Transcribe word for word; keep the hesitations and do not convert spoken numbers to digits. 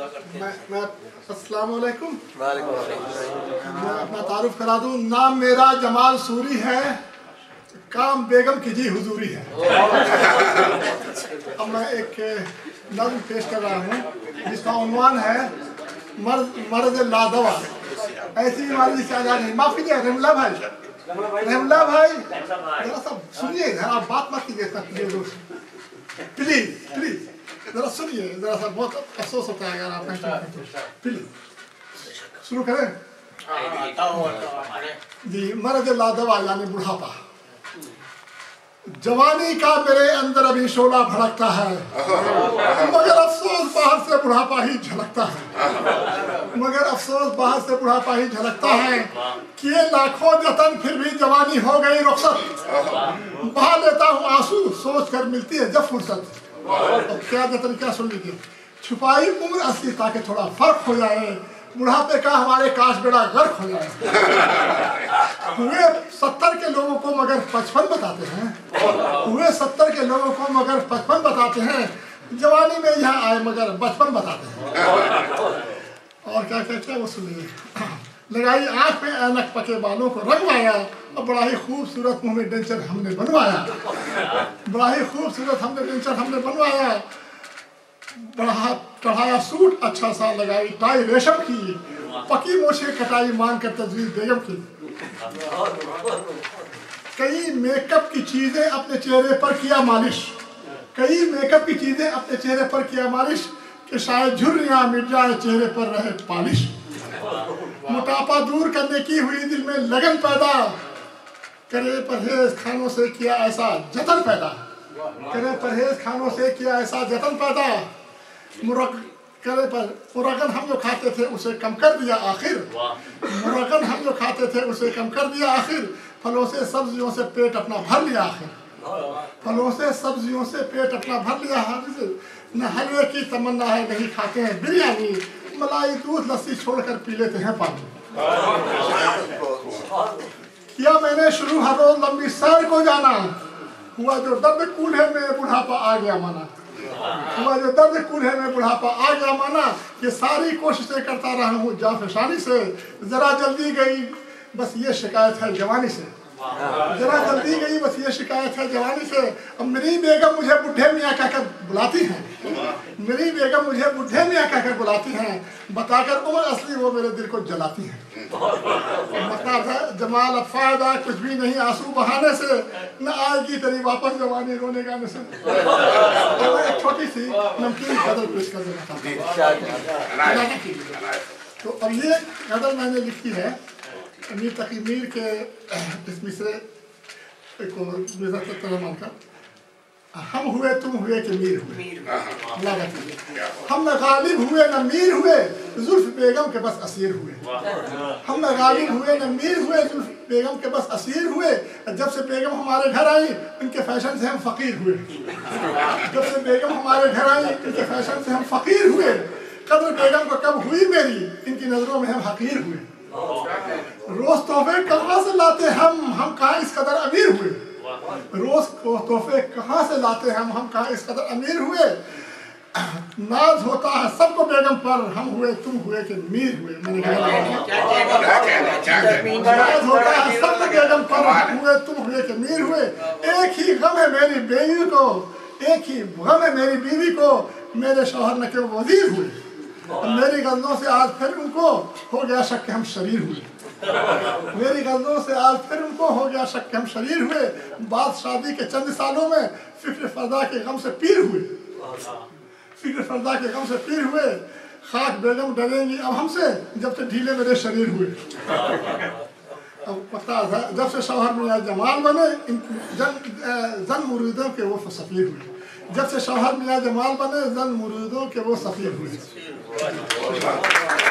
मैं मैं अस्सलाम वालेकुम। वालेकुम अस्सलाम। मैं अपना तारुफ करा दूं। नाम मेरा जमाल सूरी है, काम बेगम की जी हुजूरी है। अब मैं एक नज़्म पेश कर रहा हूँ जिसका उन्वान है मर्द मर्द लादवा। ऐसी बीमारी जिससे आजाद है। माफ कीजिए रहमुल्ला भाई, रहमुल्ला भाई जरा सा सुनिए, जरा बात मत कीजिए प्लीज प्लीज, जरा सुनिए, जरा सा बहुत अफसोस होता है अगर आप नहीं। प्लीज शुरू करें जी। मर्द लादवा यानी बुढ़ापा। जवानी का मेरे अंदर अभी शोला भड़कता है, मगर अफसोस बाहर से बुढ़ापा ही झलकता है। मगर अफसोस बाहर से बुढ़ापा ही झलकता है। किए लाखों जतन फिर भी जवानी हो गई रुखसत। बहा लेता हूँ आंसू सोच कर मिलती है जब फुर्सत। अब क्या जतन, क्या सुन लीजिए। छुपाई उम्र असली ताकि थोड़ा फर्क हो जाए, बुढ़ापे का हमारे काश बेड़ा गर्क हो जाए। हुए सत्तर के लोगों को मगर पचपन बताते हैं, हुए सत्तर के लोगों को मगर पचपन बताते हैं। जवानी में यहाँ आए मगर बचपन बताते हैं। और क्या क्या क्या वो सुनिए। लगाई आँख में ऐनक, पके बालों को रंगवाया, और बड़ा ही खूबसूरत मुँह में डेंचर हमने बनवाया। बड़ा ही खूबसूरत हमने डेंचर हमने बनवाया। बढ़ा चढ़ाया सूट अच्छा सा, लगाई टाई रेशम की, पकी मोछे कटाई मांग कर तजवीज बेगम की। कई मेकअप की चीजें अपने चेहरे पर किया मालिश, कई मेकअप की चीजें अपने चेहरे पर किया मालिश, कि शायद झुर्रियां मिट जाए चेहरे पर रहे पालिश। मोटापा दूर करने की हुई दिल में लगन पैदा, करे परहेज खानों से किया ऐसा जतन पैदा, करे परहेज खानों से किया ऐसा जतन पैदा। मुरग करे पर मुरगन हम जो खाते थे उसे कम कर दिया आखिर, मुरगन हम जो खाते थे उसे कम कर दिया आखिर। फलों से सब्जियों से पेट अपना भर लिया आखिर, फलों से सब्जियों से पेट अपना भर लिया आखिर। न हलवे की तमन्ना है, नहीं खाते हैं बिरयानी, मलाई दूध लस्सी छोड़कर पी लेते हैं पानी। किया मैंने शुरू हर रोज लंबी सैर को जाना, हुआ जो दर्द कूल्हे में बुढ़ापा आ गया माना, हुआ जो दर्द कूल्हे में बुढ़ापा आ गया माना। ये सारी कोशिशें करता रहा हूँ जाफशानी से, जरा जल्दी गई बस ये शिकायत है जवानी से, जरा जल्दी गई बस ये शिकायत है जवानी से। अब मेरी बेगम मुझे बुढ़े मियाँ कहकर बुलाती हैं, मेरी बेगम मुझे बुढ़े मियाँ कहकर बुलाती हैं, बताकर उम्र असली वो मेरे दिल को जलाती हैं। मतलब है जमाल अब फायदा कुछ भी नहीं आंसू बहाने से, न आएगी तेरी वापस जवानी रोने गाने से। तो एक छोटी सी नमकीन गजल पेश कर देना था। तो अब ये गजल मैंने लिखी है मीर तकी मीर के इस मिसरे को मानकर। हम हुए तुम हुए कि मीर हुए, हम न गालिब हुए न मीर हुए, जुल्फ बेगम के बस असीर हुए। हम न गालिब हुए न मीर हुए, जुल्फ बेगम के बस असीर हुए। जब से बेगम हमारे घर आई उनके फैशन से हम फकीर हुए, जब से बेगम हमारे घर आई उनके फैशन से हम फकीर हुए। कदर बेगम को कब हुई मेरी, इनकी नजरों में हम हकीर हुए। रोज तोहफे कहाँ से लाते हम, हम कहाँ इस कदर अमीर हुए। रोज तोहफे कहाँ से लाते हम, हम कहाँ इस कदर अमीर हुए। नाज होता है सबको बेगम पर, हम हुए तुम हुए कि मीर हुए। मैंने नाज होता है सबको बेगम पर, हम हुए तुम हुए कि मीर हुए। एक ही गम है मेरी बीवी को, एक ही गम है मेरी बीवी को, मेरे शौहर न के वजीर हुए। मेरी गजलों से आज फिर उनको हो गया शक कि हम शरीर हुए, मेरी गजलों से आज फिर उनको हो गया शक कि हम शरीर हुए। बाद शादी के चंद सालों में फिक्र फरदा के गम से पीर हुए, फिक्र फरदा के गम से पीर हुए। खाक बेगम डरेंगी अब हमसे जब से ढीले मेरे शरीर हुए। अब पता था जब से शौहर मियाँ जमाल बने, जन जन मुरीदों के वो सफीर हुए। जब से शौहर मियाँ जमाल बने, जन मुरीदों के वो सफीर हुए।